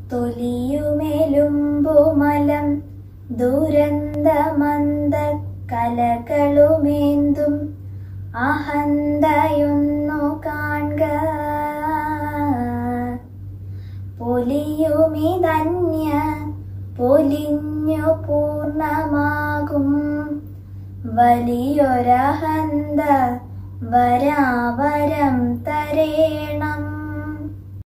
തൊലിയുമെലുമ്പുമലം ദുരന്തമന്ദ കലകളുമേന്തും അഹന്തയൊന്നു കാൺക. പൊലിയുമിതന്യ പൊലിഞ്ഞു പൂർണ്ണമാകും വലിയൊരഹന്ത വരാവരം തരേണം.